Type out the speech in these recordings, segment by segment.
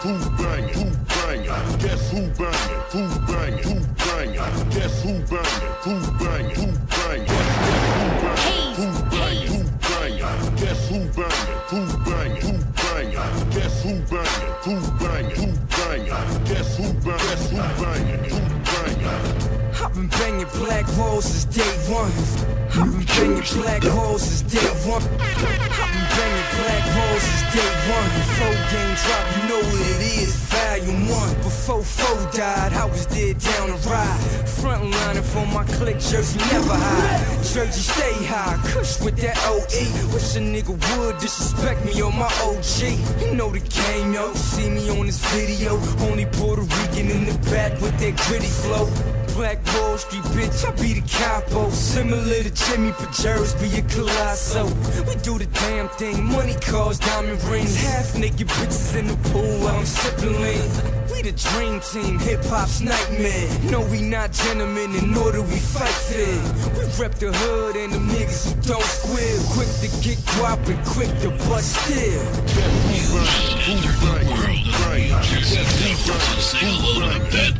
Who banging? Who banging? Guess who banging? Who banging? Who banging? Guess who banging? Who banging? Who banging? Who banging? Who banging? Guess who banging? Who banging? Who banging? Guess who banging? Who banging? Who banging? Guess who banging? Guess who banging? Who banging? I've been banging black rolls since day one. I've been banging black rolls since day one. I've been banging black rolls since day one. Before game drop, you know what it is. Volume 1. Before 4 died, I was there down the ride. Frontliner for my clique, jersey never high. Jersey stay high, kush with that OE. Wish a nigga would disrespect me on my OG. You know the game, yo. See me on this video. Only Puerto Rican in the back with that gritty flow. Black Wall Street, bitch, I be the capo. Similar to Jimmy Pajeras, be a colosso. We do the damn thing, money, cars, diamond rings. Half naked bitches in the pool while I'm sipping lean. We the dream team, hip-hop's nightmare. No, we not gentlemen, in order we fight fair. We rep the hood and them niggas who don't squeal. Quick to get guap and quick to bust still. Who banging? Say hello to the bad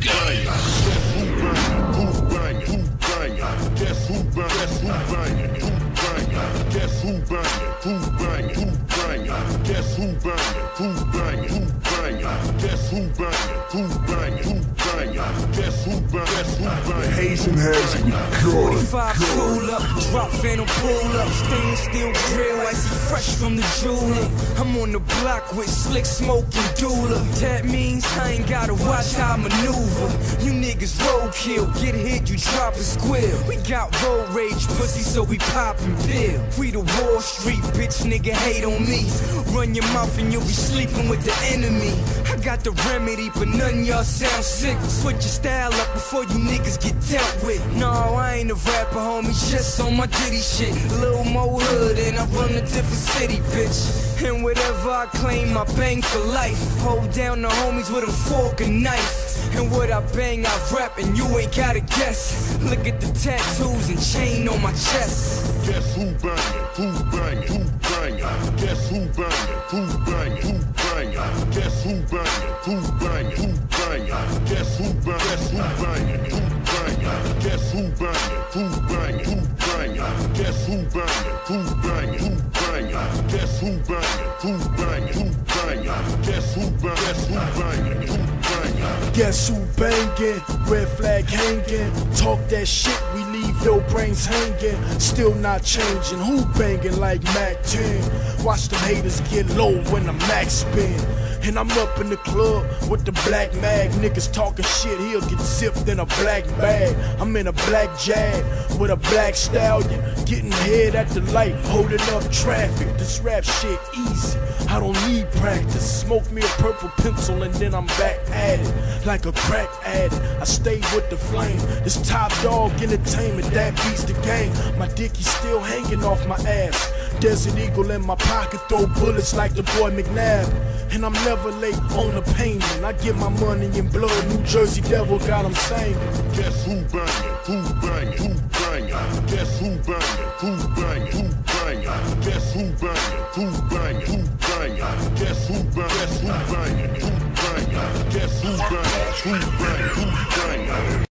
guy. Who banging? Who banging? Guess who banging? Who banging? Guess who banging? Who banging? Who banging? Guess who banging? Who banging? Who banging? Guess who banging? Who banging? Who banging? Guess who banging? Guess who banging? Hazen has begun. 45 full up, drop phantom pull up, stainless steel grill, icy fresh from the jeweler. I'm on the block with slick smoke and doula. That means I ain't gotta watch how I maneuver. You niggas roadkill, get hit, you drop a squeal. We got road rage pussy, so we poppin' pill. We the Wall Street, bitch, nigga hate on me. Run your mouth and you'll be sleeping with the enemy. I got the remedy, but none y'all sound sick. Switch your style up before you niggas get dealt with. No, I ain't a rapper, homie, just on my ditty shit. Little more hood and I run a different city, bitch. And whatever I claim, I bang for life. Hold down the homies with a fork and knife. And what I bang, I rap, and you ain't gotta guess. Look at the tattoos and chain on my chest. Guess who banging? Who banging? Who banging? Guess who banging? Who banging? Who banging? Guess who banging? Who banging? Who banging? Guess who banging? Guess who banging? Who banging? Guess who banging? Who banging? Who banging? Guess who banging? Who banging? Who banging? Guess who banging? Who banging? Who banging? Guess who banging? Guess who banging? Who banging? Guess who banging? Red flag hanging. Talk that shit, we leave your brains hanging. Still not changing. Who banging like Mac 10? Watch them haters get low when the Mac spin. And I'm up in the club with the black mag. Niggas talking shit, he'll get zipped in a black bag. I'm in a black Jag with a black stallion, getting head at the light, holding up traffic. This rap shit easy, I don't need practice. Smoke me a purple pencil and then I'm back at it. Like a crack addict, I stay with the flame. This top dog entertainment, that beats the game. My dicky still hanging off my ass. Desert Eagle in my pocket, throw bullets like the boy McNabb. And I'm never late on the payment. I get my money in blood, New Jersey Devil got them singing. Guess who banging? Who banging? Who banging? Guess who banging? Who banging? Who banging? Guess who banging? Who banging? Who banging? Guess who banging? Guess who banging? Who banging? Guess who banging? Who banging? Who banging?